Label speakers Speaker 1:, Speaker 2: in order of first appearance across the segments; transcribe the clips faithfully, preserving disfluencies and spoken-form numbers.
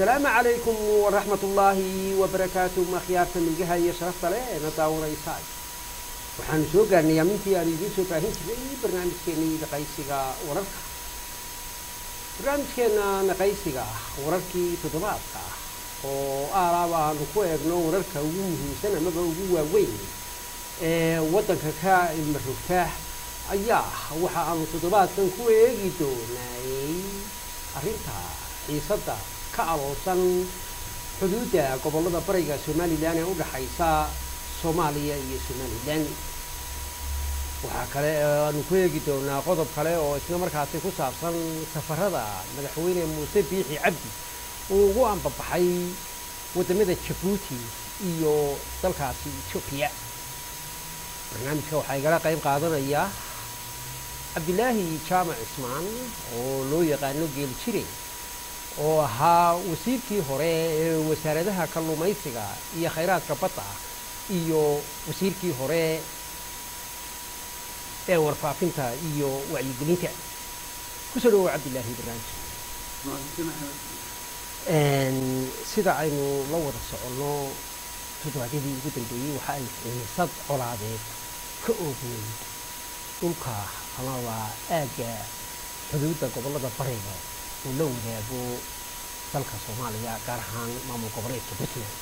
Speaker 1: السلام عليكم ورحمة الله وبركاته مخيارة من جهة يشرف له نطاور إيساي وحن سوق أن يمنتي أريد سوتاهين في برنامج كني نقيسيغا ورركا برنامج كنا نقيسيغا ورركي تضباطا وآرابا نقوى ابنو ورركا ومهم سنة مبعوه وين ودنك كا المرفتاح أياه وحا أنو تضباطا كوي يدوناي أرينتا حيصدا كأروسان حدود قبلة بريغا سوماليلاند ee u dhaxaysa Soomaaliya iyo Somaliland waxa kale aanu ku eegi doonaa qodob kale oo isla markaas ku saabsan safarada madaxweyne Muuse Biixi Cabdi oo ugu anbabaxay wadamada Djibouti iyo dalkaasi Ethiopia barnaamijka waxa ay qayb qaadanaya Abdullaahi Jaamac Ismaan oo loo yaqaan geel jiray oo ahaa wasiirkii hore ee wasaaradaha kalluumaysiga iyo khayraadka badda iyo wasiirkii hore ee warfaafinta iyo wacyigelinta ku soo dhawaad Abdullaahi barnaamij een sida aynu la wada socono toddobaadkii ugu dambeeyay waxa ay xiisad colaadeed ka oogay dhulka ama aaga xuduudda gobolada bariga ولو ذهبوا تلك الصومالية كارهان مامو كبريت كبتنا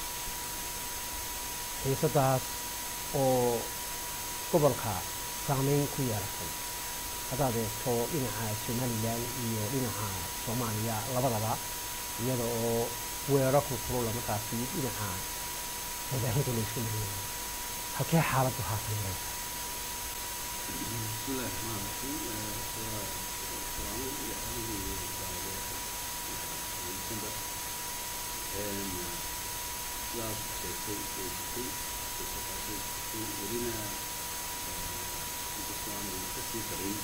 Speaker 1: هي صداس أو قبلها سامين كياركم هذا ده تو إنها سوماليا يو إنها صوماليا لبلبا يدو ويركوا كرولا مكاسي إنها هذا هي تلسكني هكذا حالتها في المريض
Speaker 2: بسم الله الرحمن الرحيم لا شيء شيء شيء شيء شيء ولنا الإسلام الكثير كريم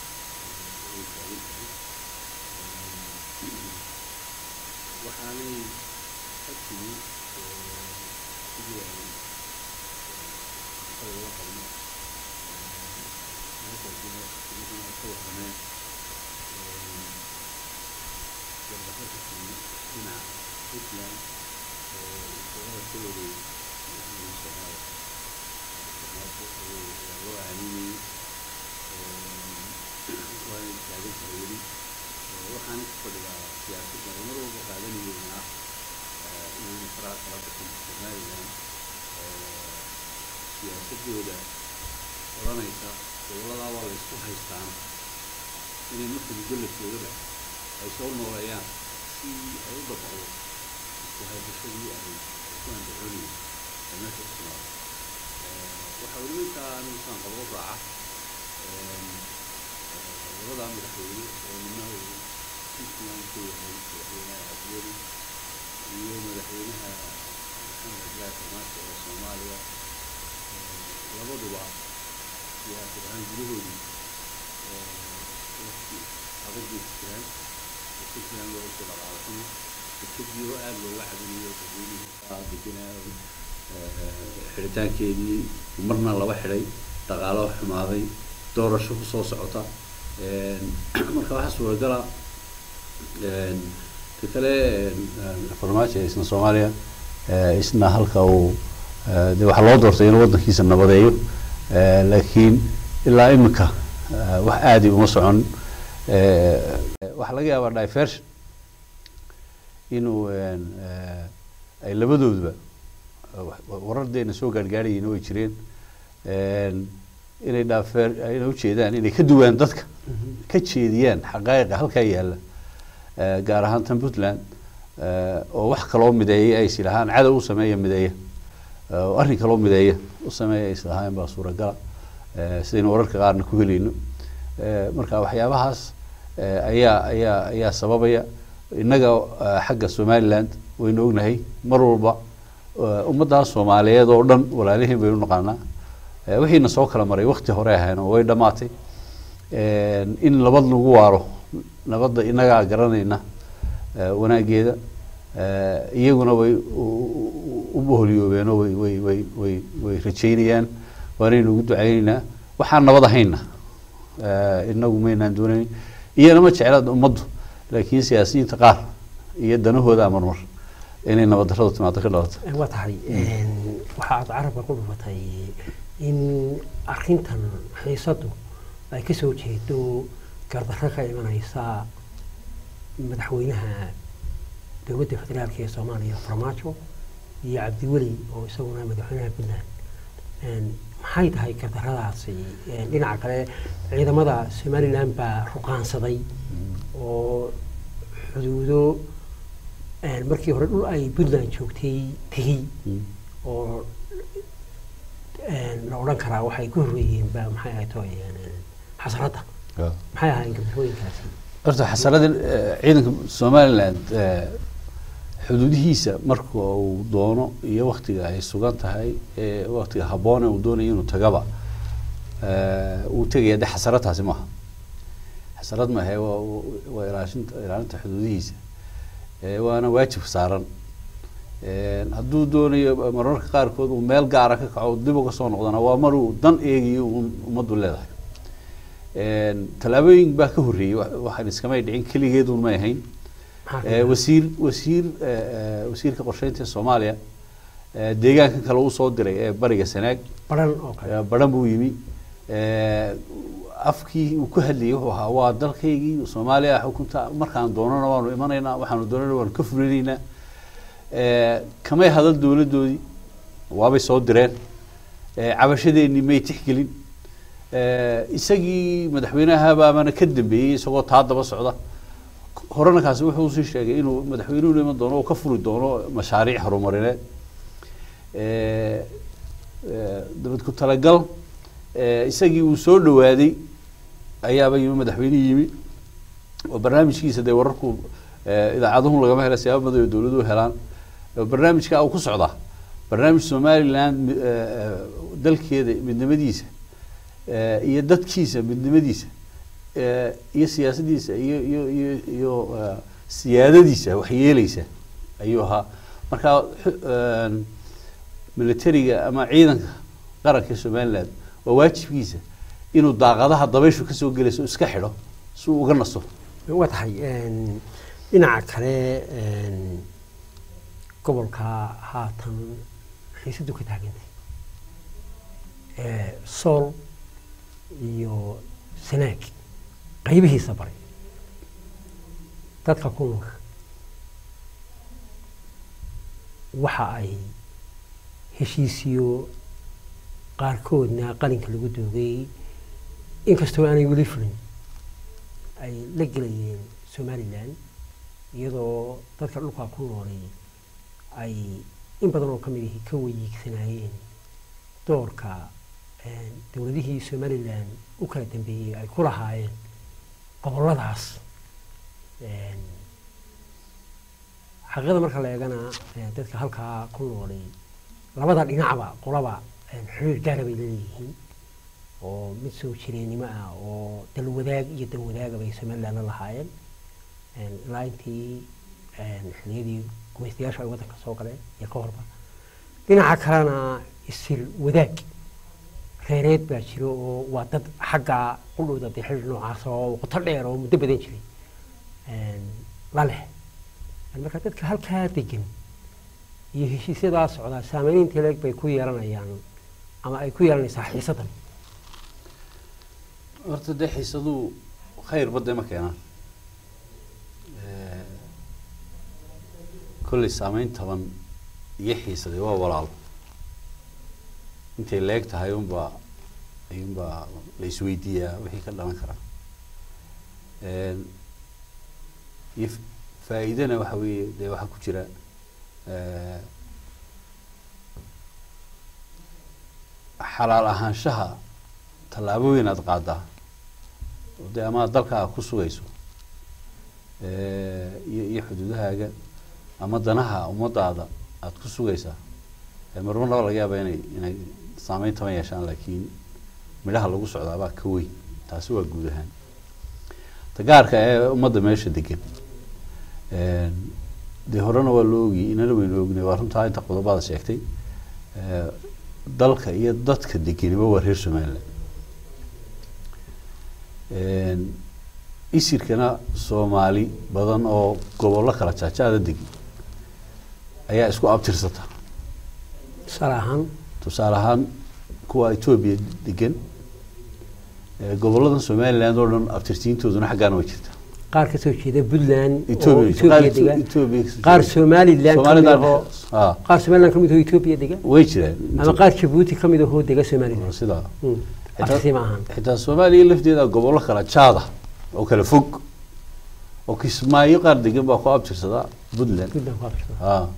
Speaker 2: وحالي حتى تجي صلى الله عليه وسلم هذا الجماعة مثل صور هنا لما حدث هنا إسلام وهذا كله يعني سؤال الله عني وأنا قاعد أقول وحنا كل سياسة عمره وقاعدين يجينا إن فرات فراتكم كمان يعني سياسة جودة ولا نيسا ولا لا ولا يسوي هيستان إن المخ يقول لك جودة هيسوي نوريان في أيضا بعض وهي بشيء يعني كان دعوني الناس الصغار وحاولوا كان إنسان قبل وضعه وضع مدحوي ومنه إنسان كل هاي مدحوينها عبيري اليوم مدحوينها محمد جاء مصر وصوماليا وضعوا يا سبحان جلودي أبدي الكلام الكلام لو وصل على الحمد الفيديو قال له واحد من يوتيوبيين قاعد كنا حرتان كيدي ومرنا الله وحري دغاله حماضي دور شو soo socota een marka waxa soo gala een kale farmaajo isna Soomaaliya ee isna halka uu de waxa loo doortay inuu wadankiisa nabadeeyo ee laakiin ilaa imika wax aadi uma socon ee waxa laga yaabaa diversion inuu ay labadoodba warardeena soo gaargaarayeen oo jireen een inay dhaafeer ay u jeedaan inay ka duwaan dadka ka jeediyaan xaqaaqiqa halka yaala ee gaar ahaan tan Puntland ee oo wax kale oo mideeyay ay silahaan cadow u sameeyay mideeya oo arrin kale oo mideeya u sameeyay islahaan baa suuragal ee sideen wararka qaarna ku heleyno ee marka waxyaabahaas ayaa ayaa ayaa sababaya inaga xagga Somaliland waynu ognahay mar walba ummadda Soomaaliyeed oo dhan walaalihiin baynu naqaanaa wixiina soo kala maray waqti hore ahayn oo way dhamaatay in labad lagu waaro nabadda inaga garanayna wanaageeda iyaguna way u boholiyoobeen oo way way way way way rajeynayaan waanaynu ugu ducaynaa waxaan nabad ahayna inagu meynaan doonayn iyana ma jeclad ummaddu laakiin siyaasiyiinta qaar iyo danahooda marmar inay nabad darradu timaado ka dhalato
Speaker 1: waa tahay waxaad carabka ku dhufatay in arrintan xiisadu ay ka soo jeedo gardarro ka imanaysa madaxweynaha dowladda federaalka ee Soomaaliya Farmaajo iyo Cabdiweli oo isaguna madaxweynaha Puntland maxay tahay gardarradaasi dhinaca kale ciidamada Somaliland baa ruqaansaday oo xuduudo markii hore dhul ay Puntland joogtay tigi oo la oran karaa waxay ku horreeyeen baa maxay ahayd xasarada maxay ahaayeen gardarrooyinkaasi
Speaker 2: horta xasarada ciidanka Somaliland xuduudihiisa marka uu doono iyo waqtiga ay sugan tahay ee waqtiga haboon uu doonayo inuu tagaba ee uu tagay dad xasaradaasi ma xasarad ma hay waa ilaalinta ilaalinta xuduudihiisa ee waana waajib saaran ee hadduu doonayo mararka qaar kood uu meel gaar ah ka kaco dib uga soo noqdana waa mar uu dan eegiyo umadu leedahay ee talaabooyin baa ka horreeyay waxaan iska may dhicin kaligeed uu ma yahayn wasiir wasiir wasiirka qorsheynta Soomaaliya deegaanka kale uu soo diray ee bariga Sanaag
Speaker 1: baran oo kale
Speaker 2: baran buu yimi afkii uu ku hadlayay wuxuu ahaa waa dalkaygii Soomaaliya xukunta markaan doonana waanu imanaynaa waxaanu doonana waanu ka fulinaynaa kamay hadal dawladoodii waabay soo direen cabashadeennii may tixgelin isagii madaxweynaha baana ka dambeeyay isagoo taa daba socda horena kaasi wuxuu sii sheegay inuu madaxweynuhu iman doono oo ka furi doono mashaariic horumarineed ee dawlad ku talagal ee isagii uu soo dhawaaday ayaaba yimi madaxweynuhu yimi oo barnaamijkiisa day wararku idaacaduhu laga helay siyaabo badan oo dawladuhu helaan barnaamijka uu ku socda barnaamij Somaliland dalkeeda midnimadiisa iyo dadkiisa midnimadiisa iyo siyaasadiisa iyo iyo iyo iyo siyaadadiisa wax yeelaysa ayuu ahaa marka militariga ama ciidanka qaranka Somaliland waa waajibkiisa inuu daaqadaha dabayshu ka soo galayso iska xidho si uu uga naso
Speaker 1: waa tahay dhinaca kale gobolka haatan xiisadu ka taagantay ee Sool iyo Sanaag qaybihiisa baray dadka kulanka waxa ay heshiisiyo qaarkoodna qalinka lagu doogay inkastoo aanay weli fulin ay la gelayeen Somaliland iyadoo dadka dhulka ku noolay ay in badan oo kamid ah ka weyigsanayeen doorka dawladihii Somaliland u kala dambeeyay ay ku lahaayeen goboladaas xaqada marka la eegana dadka halka ku noolay labada dhinacba qolaba xiriir gaar ah bay leeyihiin oo mid soo jireenimo ah oo dal wadaag iyo dal wadaaga bay Somaliland lahaayeen ilaa intii xiliyadii gumaystayaasha ay wadanka soo galeen iyo ka horba dhinaca kalena isir wadaag reereed baa jiro oo waa dad xagga qudhooda xiriir noocaas oo qoto dheer oo muddo badan jiray la leh marka dadka halkaa degan iyo heshiisyadaas socda saameynta leeg bay ku yeelanayaan ama ay ku yeelanaysaa xiisadan
Speaker 2: horta de xiisadu khayr badan ma keenaan kulli saameyn taban iyo xiisaday waa walaal intay leeg tahay un baa ayun baa la isweydiiyaa wixii ka dhalan kara iyo faa'iidana waxa weeye dee waxa ku jira xalaal ahaanshaha tallaabooyin aad qaadaa oo dee ama dalka ku sugayso iyo iyo xuduudahaaga ama danaha ummadaada aad ku sugaysaa marmarna laga yaabaa inay inay saameyn taban yeeshaan laakiin midhaha lagu socdaa baa ka weyn taasi waa guud ahaan tagaarka ee ummadda meesha degan dee horena waa loo ogiyey inana waynu ognay waa runtaa inta qodobada sheegtay dalka iyo dadka degeniba waa reer Somaliland isirkana Soomaali badan oo gobollo kala jaajaada degi ayaa isku abtirsata
Speaker 1: salahan
Speaker 2: tusaalahan kuwa Ethiopia degan gobolladan Somaliland oo dhan abtirsiintooduna xaggaan way jirtaa
Speaker 1: qaar ka soo jeeda Puntland
Speaker 2: Ethiopia degan
Speaker 1: qaar Somaliland qaar Somaliland kamid ah Ethiopia degan
Speaker 2: way jiraan
Speaker 1: ama qaar Djibouti kamid ah degan Somaliland
Speaker 2: sida
Speaker 1: xitaa
Speaker 2: xitaa Soomaaliya lafteeda gobollo kala jaada oo kala fog oo Kismaayo qaar degan baa ku abtirsada Puntland ha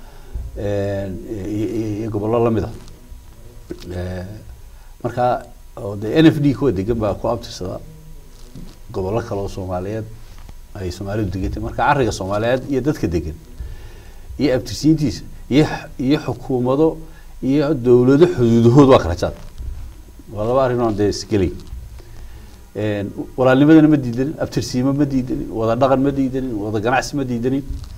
Speaker 2: ee gobollo la mid ah ee marka oo N F D ku degan baa ku abtirsada gobollo kale oo Soomaaliyeed ay Soomaalidu degan marka ariga Soomaaliyeed iyo dadka degan iyo abtirsiintiisa iyo iyo xukuumado iyo dawlado xuduudahood waa kala jaad wala arrin oo deeskali een walaalnimadana ma diidan abtirsiimo ma diidan wada dhaqan ma diidan wada ganacsi ma diidan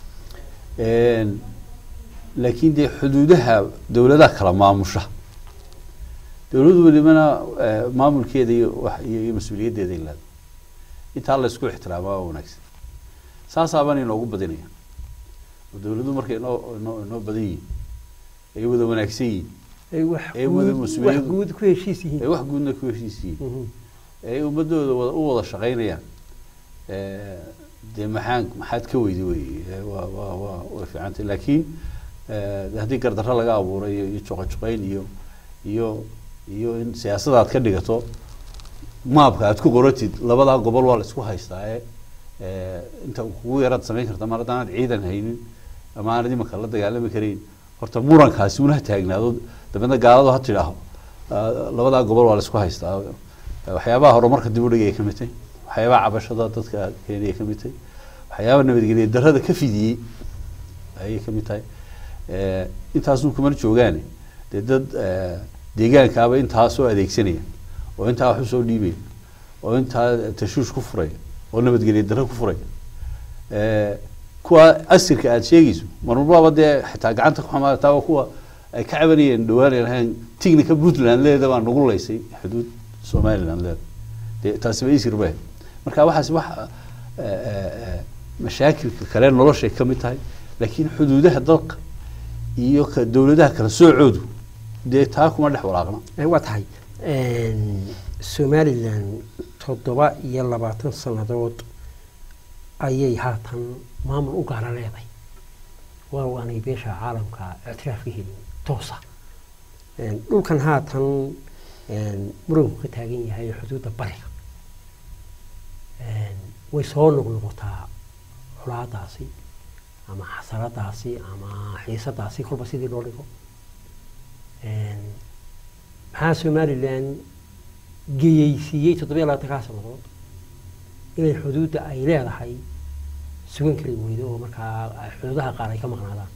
Speaker 2: een laakiin de xuduudaha dawladaha kala maamusha dawladdu wadamana maamulkeeda iyo wax iyo mas'uuliyadeeda ilaa inta la isku ixtiraamaa wanaagsan saasaabaan inoogu badinaya dawladdu markay inoo inoo badiyay ay wada wanaagsan yihiin
Speaker 1: ay wax wax guud ku heshiisiin
Speaker 2: ay wax guudna ku heshiisiin ay ummadooda u wada shaqeynayaan ee de maxaan maxaad ka weydi way waa waa waa way fiicantay laakiin ee hadii gardarro laga abuuray iyo joqojoqeyn iyo iyo iyo in siyaasadaad ka dhigato maabka aad ku qoratid labada gobol waa la isku haystaa ee inta ugu yaraad sameyn kartaa mar hadaan ciidan haynin ama aan idinka la dagaalami karin horta murankaasi una taagnaado dabadna gaaladu ha tidhaahdo labada gobol waa la isku haystaa waxyaabaha horumarka dib u dhigay ka mid tahay waxyaabaha cabashada dadka keenay ka mid tahay waxyaabaha nabadgelyo darrada ka fidiyay ay ka mid tahay ee intaas uu kuma joogaan dad dad deegaankaaba inta soo adeegsanaya oo inta wax soo dhiibay oo inta tashuush ku furay oo nabadgelyo darro ku furay ee kuwa asirka aad sheegayso marwalba de xitaa gacanta ku xamaartaa kuwa ay ka cabanayeen dhawaan lahayn technical Puntland leedahay baan ugu leysay xuduud Somaliland leedahay taasi way isir baa marka waxaas wax ee mashaakilka kale nolosha ka mid tahay laakiin xuduudaha dalka iyo ka dawladaha kala soocoodu de taa kuma dhex walaaqna
Speaker 1: ay waa tahay een Somaliland toddoba iyo labaatan sanadood ayay haatan maamul u gaar leedahay waa waanay beesha caalamka ictiraaf ka helin toosa een dhulkan haatan een muranku ka taagan yahay xuduudda bariga een way soo noqnoqotaa xulaadaasi ama xasaradaasi ama xiisadaasi kolba sidii loo dhigo een maxaa Somaliland geeysiiyay toddoba iyo labaatan sanadood inay xuduudda ay leedahay sugan kari weydo oo markaa xuduudaha qaar ay ka maqnaadaan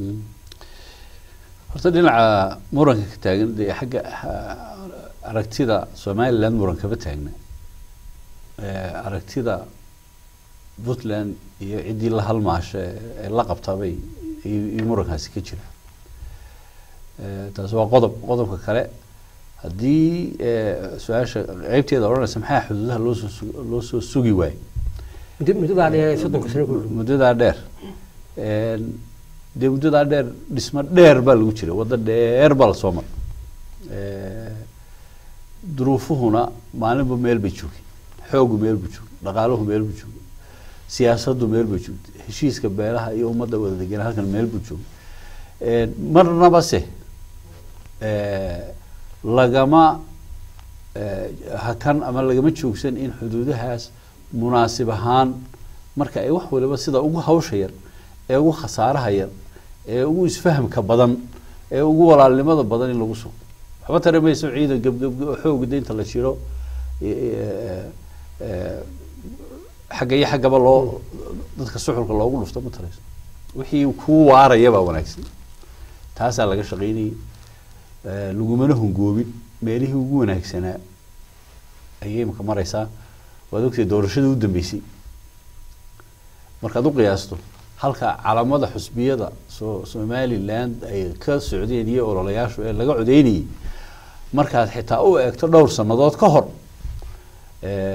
Speaker 2: horta dhinaca muranka ka taagan ee xagga aragtida Somaliland muranka ba taagna ee aragtida Puntland iyo cidii la halmaashay ee la qabtabay iyo murankaasi ka jira ee taas waa qodob qodobka kale hadii ee su'aasha qaybteeda oranaysa maxaa xuduudaha loo soo loo soo sugi waay
Speaker 1: muddada dheer soddon sano ku
Speaker 2: muddada dheer ee de muddada dheer dhisma dheer baa lagu jiray wada dheer baa soo mar ee duruufuhuna maalinba meel bay joogeen xoogu meel buu joogay dhaqaaluhu meel buu joogay siyaasaddu meel buu joogay heshiiska beelaha iyo ummadda wada degan halkan meel buu joogay ee marnaba se ee lagama ee hakan ama lagama joogsan in xuduudahaas munaasib ahaan marka ay wax waliba sida ugu hawsha yar ee ugu khasaaraha yar ee ugu isfahamka badan ee ugu walaalnimada badan in lagu soo waxba tareemayso ciidan gabgab xoog deynta la jiro ee ee xagga iyo xaggaba loo dadka suxulka loogu dhufto ma tarayso wixii ku waarayaba wanaagsan taasa laga shaqeynay ee lagumana hungoobin meelihii ugu wanaagsanaa ayay marka maraysaa waad ogtay doorashada u dambeysay markaad u qiyaasto halka calamada xusbiyada soo Somaliland ay ka socdeen iyo ololayaashu ee laga codeynayay markaad xitaa u eegto dhowr sanadood ka hor ee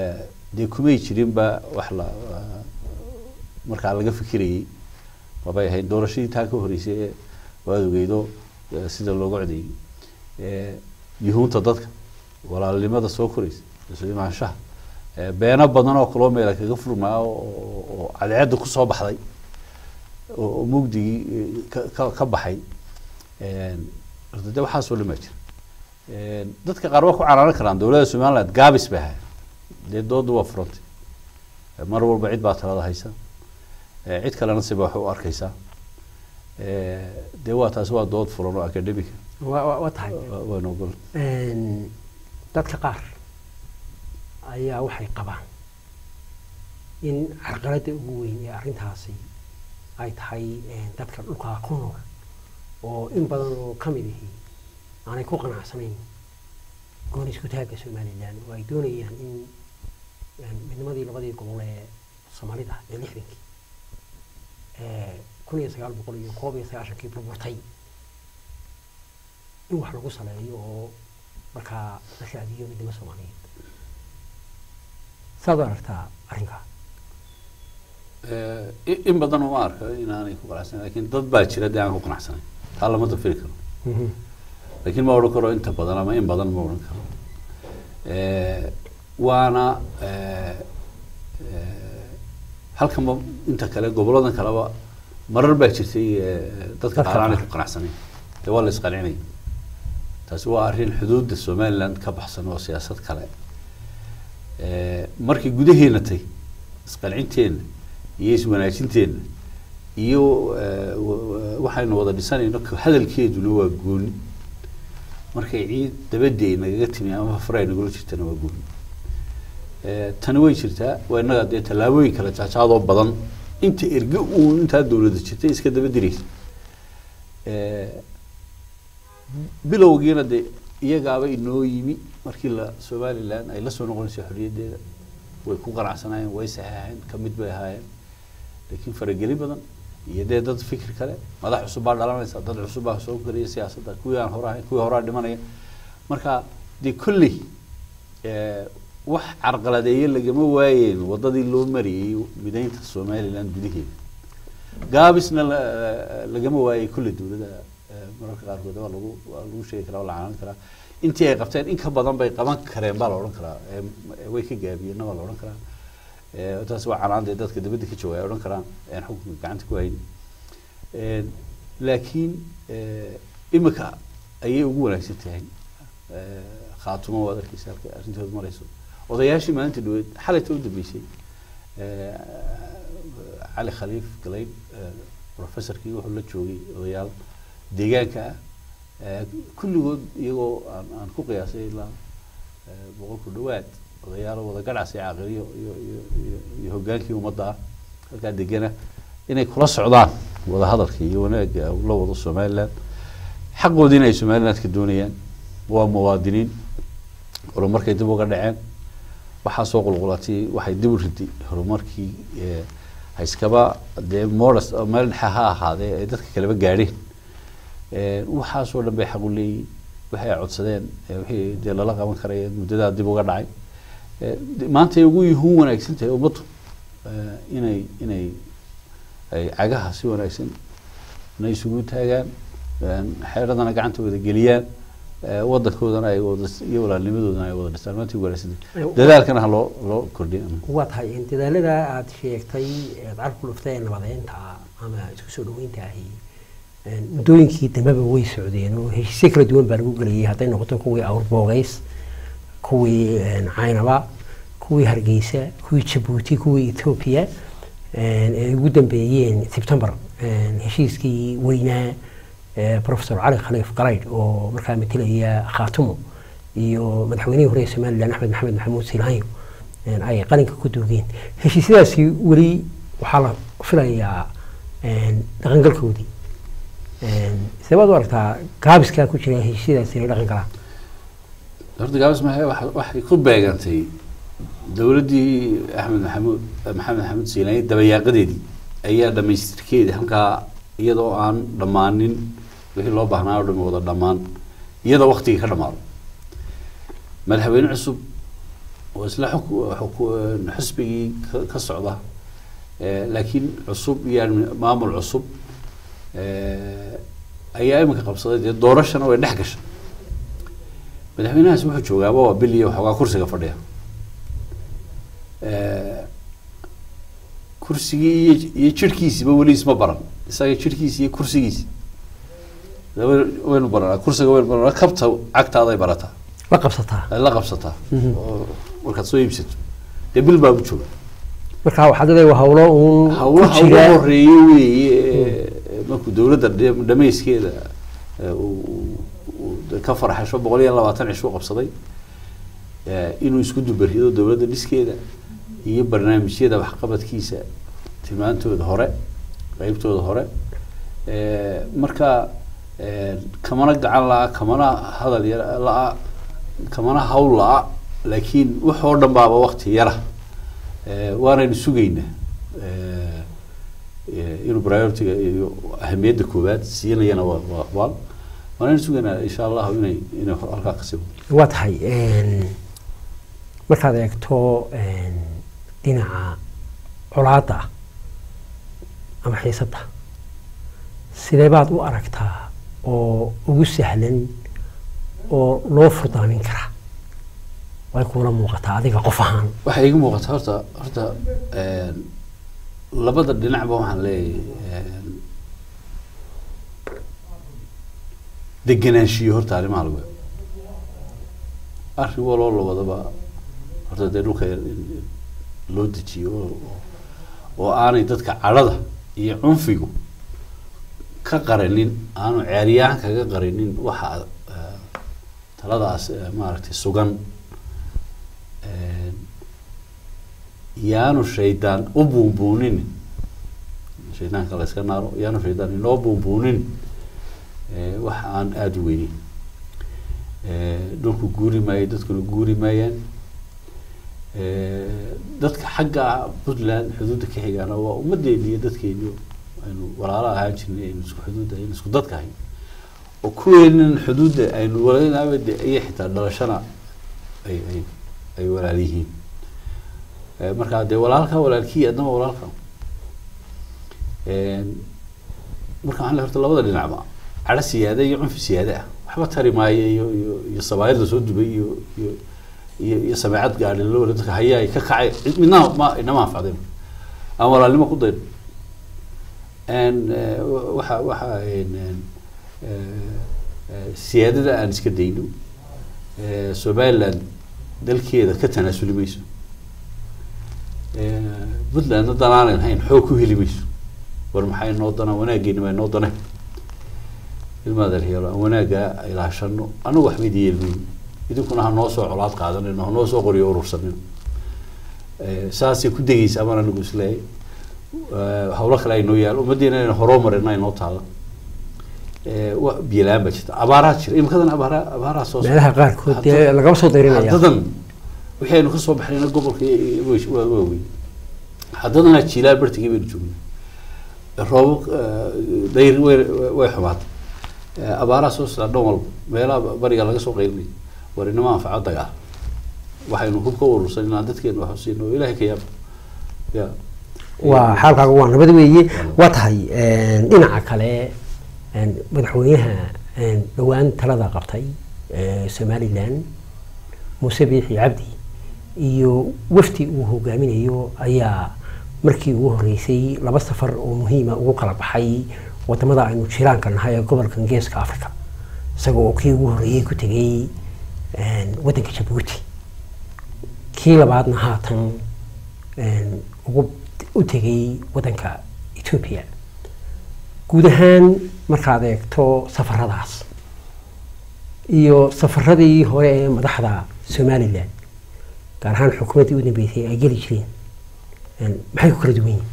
Speaker 2: dee kumay jirin ba wax la markaa laga fikirayay wabay ahayd doorashadii taa ka horeysay waad ogeydo sida loogu codeeyay ee yuhuunta dadka walaalnimada soo koraysa soo imaanshaha beena badan oo kala meel kaga furmaa oo cadceed ku soo baxday oo mugdi ka baxay een dadka waxa soo lama jira een dadka qaar wax ku caraaran karaan dawladda Soomaaliland gaabis baa de dood waa furantay mar walba cid baa talada haysa cid kalena si baa u arkaysa ee de waa taas waa dood furan oo academic
Speaker 1: waa waa tahay
Speaker 2: waa noqon
Speaker 1: een dadka qaar ayaa waxay qabaan in carqaladda ugu weyn ee arrintaasi ay tahay dadka dhulka ku nool oo in badan oo kamid ah aanay ku qanacsanayn gooni isku taagga Soomaaliland oo ay doonayaan in midnimadii labadii gobol ee Soomaalida ee lixdankii ee kun iyo sagaal boqol iyo koob iyo sagaashankii burburtay in wax lagu saleeyo oo markaa la shaadiyo midnimada Soomaaliyeed sadarta arrinka
Speaker 2: ee in badan oo arka inaanay ku qanacsan laakiin dad baa jira aan ku qanacsanay taa lama dafiri karo laakiin ma oran karo inta badan ama in badan ma oran karo ee waana ee halkan inta kale goboladan kaleba marar baa jirtay dadka qaaraan ku qanacsanay ee wala isqalinay taas waa arrin xuduudda Soomaaliland ka baxsan oo siyaasad kale ee markii gudaheena tay isqalinteena iyo iswanaajinteena iyo waxaynu wada dhisanayno hadalkeeduna waa gooni markay ciid dabadeena naga timi ama farayna golo jirtana waa gooni ee tan way jirtaa waa inaga de talaabooyin kala jaajaado badan inta erga uu inta dawladda jirtay iska daba diraysa ee bilowgiina de iyagaaba inoo yimi markii la Soomaaliland ay la soo noqonayso xorriyadeeda way ku qanacsanayeen way saxaayeen kamid bay ahaayeen laakiin farageli badan iyo dad fikir kale madax cusub baa dhalanaysa dad cusub baa soo koraya siyaasadda kuwii aan horaa kuwii horaa dhimanaya marka de kulli ee wax carqaladeeyay lagama waayeen wadadii loo mariyay mideynta Soomaaliland gudaheeda gaabisna lagama waayay kulli dawladda mararka qaar kood waa lagu lagu sheegi karaa la caanan karaa intii ay qabteen in ka badan bay qaban kareen baa la oran karaa way ka gaabiyeen waa la oran karaa ee taas waa canaanada dadka dibadda ka jooga ay oran karaan in xukunka gacanta ku hayn ee laakiin ee imika ayay ugu wanaagsan tahay ee khaatumo wada kiisalka arintooda marayso odayaashii maanta dhaweed xalay u dambeysay ee Ali Khaliif Galeyn professorkii wuxuu la joogay odayaal deegaanka ee kulligood iyagoo aan aan ku qiyaasay ilaa boqol ku dhawaad odayaal wada gacasay aqriyo iyo iyo hogaankii ummadda halka deegana inay kula socdaan wada hadalka iyo wanaaga la wada Soomaaliland xaqoodina ay Soomaaliland ka doonayaan waa muwaadiniin horumarkay dib uga dhaceen waxa soo qulqulatay waxay dib u riday horumarkii ee hayskaba de modest meel dhaxa ahaadee ay dadka kale ba gaadheen ee waxa soo dhanbay xaq u leeyahay waxay codsadeen wixii de la qaban karay muddada dib uga dhacay ee maanta ugu yuhun wanaagsan tahay ummaddu inay inay ay cagaha si wanaagsan inay isugu taagaan xeeradana gacanta wada geliyaan waddankoodana ay wada iyo walaalnimadoodana ay wada dhistaan maanta wanaagsan dadaalkana loo loo kordhiyo
Speaker 1: waa tahay in dadaalada aad sheegtay ee dalku luftay nabadeynta ama isku soo dhaweynta ahi muddooyinkii dambaba way socdeen oo heshiis kala duwan baa lagu galiyay hadday noqoto kuwii Awrbogays kuwii Caynaba kuwii Hargeysa kuwii Djibouti kuwii Ethiopia ee ugu dambeeyeen September heshiiskii weynaa Professor Ali Khaliif Galeyn oo markaa metelaya Khaatumo iyo madaxweynihii hore Soomaaliland Axmed Maxamed Maxamuud Silaayo ay qalinka ku duugeen heshiisyadaasi wali waxa la filayaa dhaqangalkoodii sabab warta gaabiska ku jira heshiisyadaasi dhaqan kala
Speaker 2: horta gaabis ma waxay ku beegantay dawladdii Axmed Maxamuud Maxamed Maxamuud Silaayo dabayaaqadeedii ayaa dhamaystirkeedii halka iyadoo aan dhamaanin wixii loo baahnaa oo dhan wada dhamaan iyadoo waqtiga ka dhamaado madaxweyne cusub وإصلاح حكو حسبي كصعدة لكن عصب يعني مامل عصب أيام كقبصة دورشنا ونحكش مدحوين ناس وحنا جوجا waa billiy waxa kursiga fadhiya ee kursigii iyo jirkiisiba wali isma baran isaga jirkiisi iyo kursigiisi laba weyn baran kursiga weyn baran kabta agtaada ay barata
Speaker 1: la qabsata
Speaker 2: la qabsata marka soo iibsato de bil baa u jooga
Speaker 1: marka waxa daday hawlo uu
Speaker 2: hawlo horeeyay markuu dawladda dhameyskeeda ka farxasho boqol iyo labaatan cisho qabsaday inuu isku dubarido dawladda dhiskeeda iyo barnaamijyada wax qabadkiisa tilmaantooda hore qaybtooda hore ee marka kamana gacan la kamana hadal yar la kamana hawl la laakiin wax oo dhan baa waqti yara ee waana sugayna ee inuu priority iyo ahmiyadda koobaad siinayana waa aqbal waana sugayna insha Allah inay inay halka qasbo
Speaker 1: waa tahay een markaad eegto een dhinaca colaada ama xiisada sidee baad u aragtaa oo ugu sahlan oo loo furdaamin kara way kuula muuqataa adiga qof ahaan
Speaker 2: waxa iiga muuqataa horta horta een labada dhinacba waxaan leeyahay deganaanshiyo horta arrimaha lagu arrin waloo labadaba horta dee dhulka loo dejiyo oo aanay dadka cadhada iyo cunfigu ka qaranin aanu ceeriyaan kaga qaranin waxa taladaas maaragtay sugan yaanu shaydaan u buunbuunin shaydaanka la iska naaro yaanu shaydaan inoo buunbuunin wax aan aada u weynin dhulku guuri maayo dadkuna guuri maayaan dadka xagga Puntland xuduudda ka xigaana waa ummadeena iyo dadkeena aynu walaalo ahaan jirnay aynu isku xuduud aynu isku dadka ahay oo kuweenan xuduudda aynu walaalinaabada ay xitaa dhalashana ay ay ay walaalihiin marka de walaalka walaalkii adna walaalka ee marka aan la horta labada dhinacba ala siyaada iyo cunfi siyaada waxba tari maayo iyo iyo sabaayad soo dubay iyo iyo iyo sabaacad gaadhi loo dadka hayay ka kacay midna ma inama faadin ama walaalnimo ku day aan waxa waxa een siyaadada aan iska dayno ee Soomaaliland dalkeeda ka tanaasuli mayso ee Puntland danaan hayn xoog ku heli mayso war maxay noo dana wanaageena ma noo dana ilmaada helo wanaaga ilaa shano anu wax mid yeelmay idinkuna ha noo soo colaad qaadanayno ha noo soo qoriyo urursanayno ee saasi ku dageysa ama anagu isleey ee hawlo kale ay noo yaal umadeena inay horumarina inoo taalo ee wa biilaan bajta abaaraad jir imkadan abaara abaara soo
Speaker 1: meelaha qaar kood ee laga soo dayrinaya
Speaker 2: dadan waxaynu ka soo baxnayna gobolka waa weyn hadana jilaal bartigii bay joogeen roob dayr way xumaad abaara soo socda dhowl meelaha bariga laga soo qeybay warinama anfaco daga waxaynu ku kowrsanaa dadkeena wax siino ilaahay ka yaab ya
Speaker 1: waa xaalkaaga waa nabad weeye waa tahay een dhinaca kale een madaxweynaha een dhawaan talada qabtay ee Somaliland Muuse Biixi Cabdi iyo wafti uu hogaaminayo ayaa markii uu horeysay laba safar oo muhiim ah ugu kala baxay wadamada aynu jiraanka nahay ee gobolka Geeska Afrika isagoo kii ugu horeeyay ku tagay een wadanka Djibouti kii labaadna haatan een ugu u tagay wadanka Ethiopia guud ahaan markaad eegto safaradaas iyo safaradii hore ee madaxda Somaliland gaar ahaan xukuumadii u dambeysay ay geli jireen een maxay ku kala duwan yihiin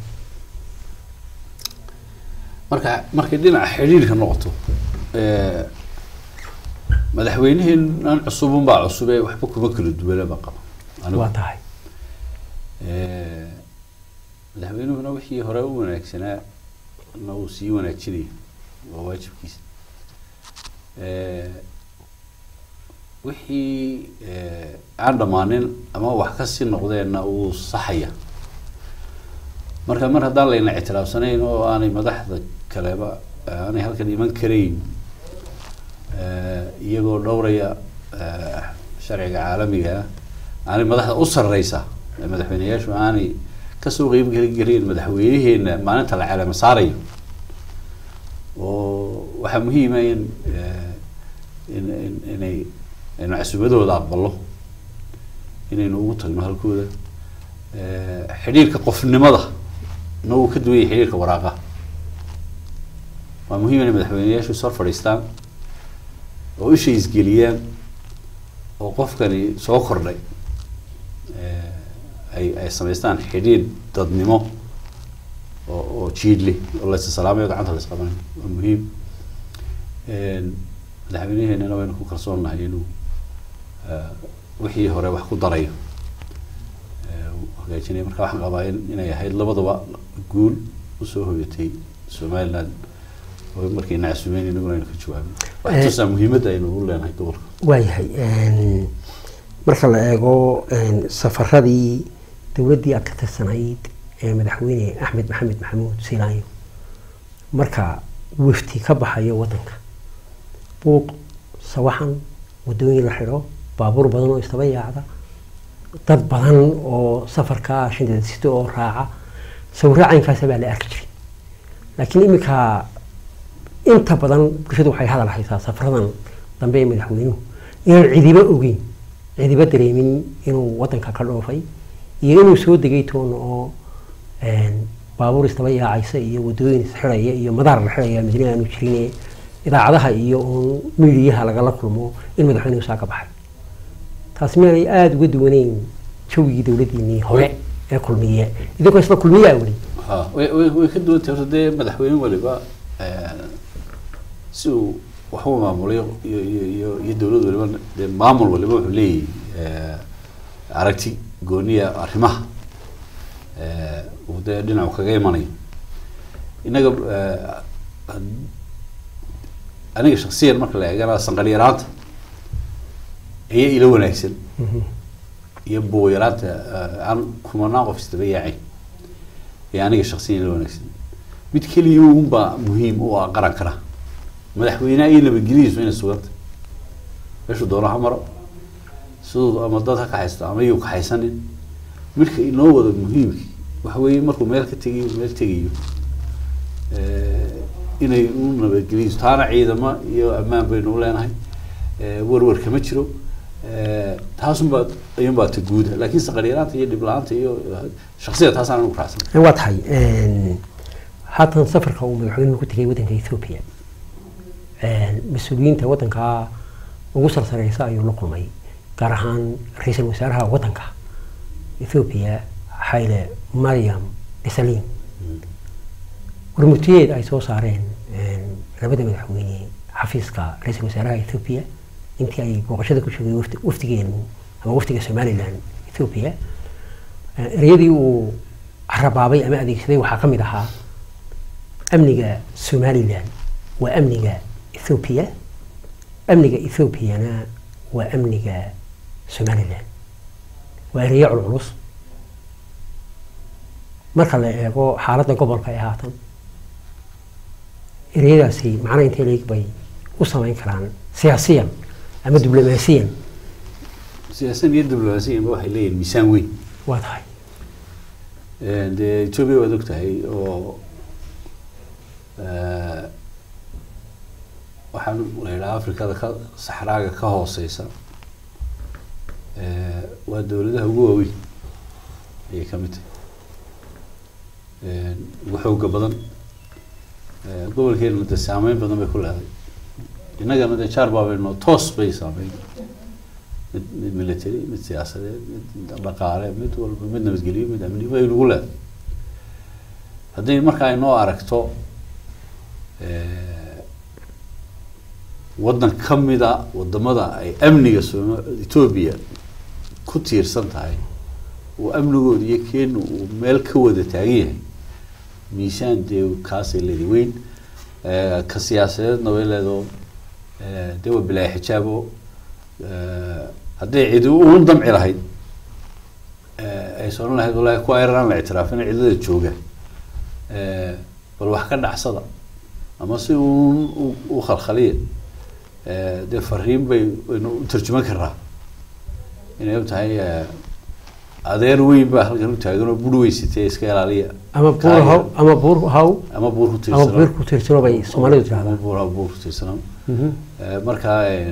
Speaker 2: marka markay dhinaca xiriirka noqoto ee madaxweynahan cusubun baa cusub ee waxba kuma kala duwanaba qaba anigu
Speaker 1: waa tahay
Speaker 2: ee madaxweynuhuna wixii hore u wanaagsanaa inuu sii wanaajinayo waa waajibkiisa ee wixii aan dhamaanin ama wax ka sii noqdeenna uu saxaya marka mar haddaan layna ictiraafsanayn oo aanay madaxda kaleba aanay halkan iman karayn iyagoo dhowraya sharciga caalamiga aanay madaxda u sarreysa madaxweynayaashu aanay kasoo qeyb gelin madaxweynaheena maalinta la calaama saarayo oo waxaa muhiim ah in in inay inay cusubadooda aqbalo inaynu ugu tagno halkooda xiriirka qofnimada noo ka duway xiriirka waraaqa waa muhiim in madaxweynayaashu soo fadhiistaan oo isha isgeliyaan oo qofkani soo kordhay ay ay samaystaan xiriir dadnimo oo oo jiidli oo la salaamayo gacanta la isqaban waa muhiim een madaxweynaheena waynu ku kalsoonahay inuu wixii hore wax ku darayo hagaajinay marka waxaan qabaa inay ahayd labadaba guul u soo hoyatay Somaliland oo markii naasumeen inuu inuu ka jawaabo waxa tusay muhiimadda inuu u leenahay gobolka
Speaker 1: waayahay een marka la eego een safaradii dawladdii aad ka tirsanayd ee madaxweyne Axmed Maxamed Maxamuud Siilaayo marka wafti ka baxayo wadanka buuq sawaxan wadooyin la xiro baabuur badan oo istaba yaacda dad badan oo safarka shindada sito oo raaca sawiraacankaas baa la arki jiray laakiin imika inta badan bulshadu waxay hadal haysaa safaradan dambe ee madaxweynuhu inuu cidiba ogeyn cidiba dareemin inuu wadanka ka dhoofay iyo inuu soo degay toon oo een baabuur istaba yaacaysa iyo wadooyin xiraya iyo madaar la xiraya midna aanu jirin idaacadaha iyo miidiyaha laga la kulmo in madaxweynuhu saa ka baxay taas meelay aad uga duwaneyn jawigii dawladdiinii hore ee kulmiye idinkoo isla kulmiye awli
Speaker 2: ha way way ka duwan tahay madaxweynuhu waliba si uu wax uu maamulay iyo iyo iyo dawladdu waliba maamul waliba wuxuu leeyahay aragti gooniya arrimaha ee uu dhinaca kaga imanay inaga aniga shakhsiyan marka la eegana sanqal yaraanta iyo ila wanaagsan iyo buu yaraanta aan kumanaa qof istaba yaacay ee aniga shakhsiyan ila wanaagsan mid kaliya uun baa muhiim u ah qaran kara madaxweynaha iyo nabadgelyadiisu inay suganta meeshu doono ha maro sidoo ama dad ha ka haysta ama iyuu ka haysanin marka inoo wada muhiimki waxa weeye markuu meel ka tagayo meel tagayo inay u nabadgelyadiisu taana ciidamo iyo ammaan baynu leenahay warwar kama jiro taasun baa ayun baa ta guud laakiin saqariiraanta iyo dhiblaanta iyo shakhsiyada taasaan ugu raacsan
Speaker 1: waa tahay haatan safarka uu madaxweynuhu ku tagay wadanka Ethiopia mas-uuliyiinta wadanka ugu sarsareysa ayuu la kulmay gaar ahaan ra'iisul wasaaraha wadanka Ethiopia Haile Mariam Desalegn warmutiyeed ay soo saareen labada madaxweyne xafiiska ra'iisul wasaaraha Ethiopia intii ay booqashada ku joogay waftigeenu ama waftiga Somaliland Ethiopia ereyadii uu carabaabay ama adeegsaday waxaa ka mid ahaa amniga Somaliland waa amniga Ethiopia amniga Ethiopiana waa amniga Somaliland waa ereyo culus marka la eego xaaladda gobolka ee haatan ereyadaasi macna intee leeg bay u samayn karaan siyaasiyan ama diblomaasiyan
Speaker 2: siyaasiyan iyo diblomaasiyan waxay leeyihiin miisaan weyn
Speaker 1: waa tahay
Speaker 2: dee Ethiopia waa ogtahay oo waxaan leeyahay Afrikada ka saxraaga ka hooseysa waa dawladaha ugu waaweyn ay ka mid tahay ugu xooga badan gobolkeena dad saameyn badan bay ku leedahay innagana dee jaar baabayno toos bay saameyn mid military mid siyaasadeed mid dhaqaale mid walba mid nabadgelyo mid amni bay ugu leedahay haddii marka ay noo aragto wadan kamida wadamada ay amniga Ethiopia ku tiirsan tahay oo amnigooda iyo keen uu meel ka wada taagan yahay miisaan dee kaasay leedahay weyn ka siyaasadeedna way leedahay dee waa bilaa xijaabo haddii cidi uun damci lahayd ay sooran lahayd wallaahi kuwa Iran la ictiraafin cidada jooga bal wax ka dhacsada ama si uun u khalkhaliya dee fariin bay u tarjuman karaa inay tahay adeer weyn baa halkan u taagan oo bur weysatay iska ilaaliya
Speaker 1: ama buur haw ama buur haw
Speaker 2: ama buur ku tiirsan
Speaker 1: ama buur ku tiirsan bay Soomaalidu tiraahdaa
Speaker 2: buur haw buur ku tiirsan marka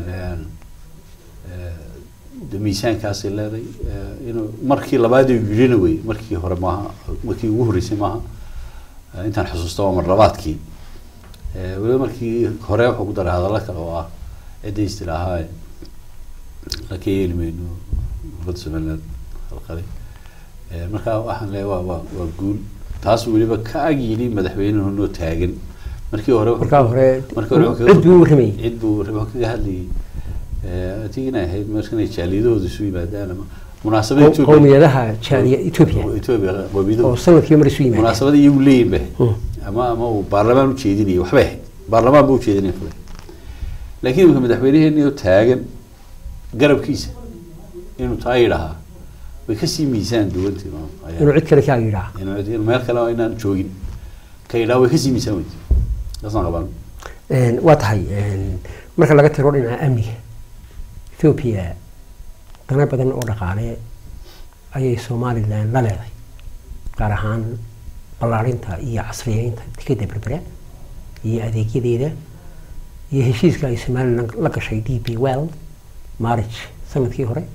Speaker 2: de miisaankaas leeday inuu markii labaad uu yirina way markii hore maaha markii ugu horeysay maaha intaan xusuusto mar labaadkii ee wali markii hore wuxuu ku daray hadallo kale oo ah eday istilaahay laakiin ilmeenu badsameeyay halqali ee marka waxaan leeyahay waa waa guul taas waliba ka agiyay madaxweynuhu noo taagan markii hore
Speaker 1: marka hore
Speaker 2: markii hore
Speaker 1: cid buu rimay
Speaker 2: cid buu rimay ka hadlay ee tigina ahayd markii jaalidoodu soo yimaadaan ama munaasabada Ethiopia
Speaker 1: qowmiyadaha jaaliya Ethiopia
Speaker 2: Ethiopia qowmiyadu
Speaker 1: oo sanadkii mar isu yimaadeen
Speaker 2: munaasabada iyagu leeyahay ama ama uu baarlamaan u jeedinay waxba baarlamaan buu jeedinay laakiin marka madaxweynaheenu taagan garabkiisa inuu taayiraha way ka sii miisaan duwantii
Speaker 1: inuu cid kale ka yiraahdo
Speaker 2: inuu cid meel kale oo inaan joogin ka yiraahdo way ka sii miisaan weyn dadna qaban
Speaker 1: een waa tahay een marka laga tiro dhinaca amniga Ethiopia dana badan oo dhaqaale ayay Soomaaliland la leedahay gaar ahaan ballaarinta iyo casriyeynta tikada berbera iyo adeegyadeeda iyo heshiiska ay Soomaaliland la gashay D P World March sanadkii hore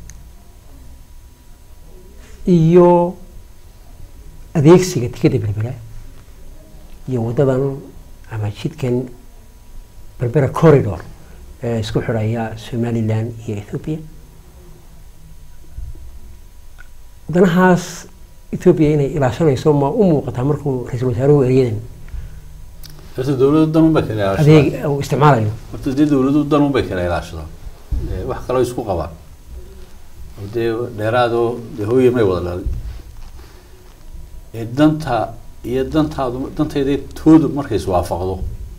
Speaker 1: iyo adeegsiga tikada berbera iyo wadadan ama jidkan berbera corridor ee isku xiraya Soomaaliland iyo Ethiopia danahaas Ethiopia inay ilaashanayso ma u muuqata markuu ra'iisul wasaaruhu ereyadan
Speaker 2: horta dawladdu dan u bay kala ilaashado
Speaker 1: adeeg uu isticmaalayo
Speaker 2: horta dawladdu dan u bay kala ilaashado wax kale isku qabaan hadee dheeraado de hooyo may wada dhalin ee danta iyo dantaadu danteeda toodu markay is waafaqdo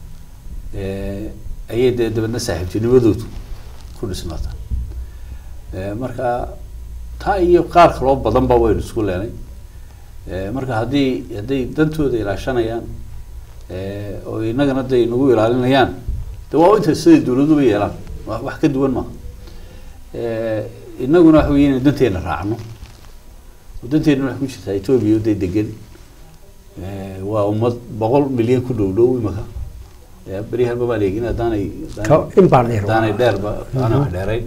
Speaker 2: ee ayay dabadna saaxiibtinimadoodu ku dhisnaataa ee marka taa iyo qaar kale oo badan ba way isku leenay ee marka hadii hadii dantooda ilaashanayaan ee oo inagana day nagu ilaalinayaan de waa inta sidii dawladdu bay yeelaan wax ka duwan ma ee inaguna waxa weeyeen danteena raacno danteena wax ku jirta Ethiopia oo degan ee waa ummad boqol milyan ku dhow dhow imaka ee bariyaha baba leegina daanay
Speaker 1: daanay
Speaker 2: daanay dheerba ana dheeray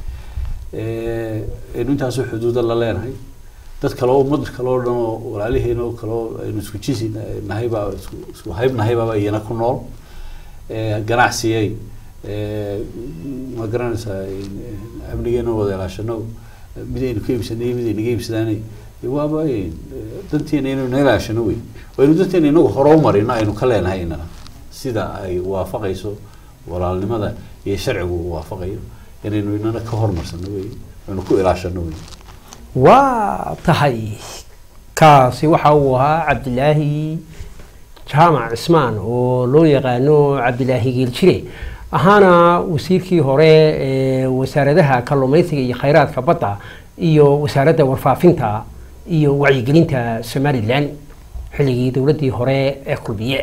Speaker 2: ee intaas xuduud la leenahay dad kale oo ummad kale oo dhan oo walaalihiina oo kale oo aynu isku jisin nahayba isku haybnahay baba iyana ku nool ee ganacsiyay ee ma garanaysaa amnigeena wada ilaashano midaynu ka iibsanay midaynu ka iibsadaanay waaba danteena inaynu ilaashano way waynu danteena inagu hore u marino aynu ka leenahay inana sida ay waafaqayso walaalnimada iyo sharcigu waafaqayo inaynu inana ka hormarsano way aynu ku ilaashano way
Speaker 1: waa tahay kaasi waxa uu ahaa Cabdilaahi Jaamac Ismaan oo loo yaqaano Cabdilaahi Geeljire ahaana wasiirkii hore ee wasaaradaha kalluumaysiga iyo khayraadka badda iyo wasaaradda warfaafinta iyo wacyigelinta Soomaaliland xilligii dawladdii hore ee kulbiye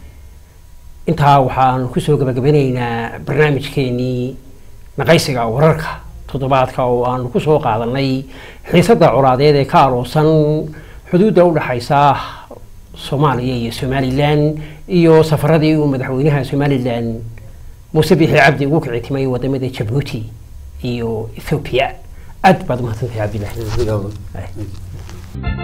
Speaker 1: intaa waxaan ku soo gabagabeynaynaa barnaamijkeenii naqaysiga wararka toddobaadka oo aan ku soo qaadanay xiisadda colaadeed ee ka aroosan xuduudda u dhaxaysa Soomaaliya iyo Soomaaliland iyo safaradii uu madaxweynaha Soomaaliland Muuse Biixi Cabdi ugu kicitimay wadamada Djibouti iyo Ethiopia aad baad mahadsantahay Cabdilaahi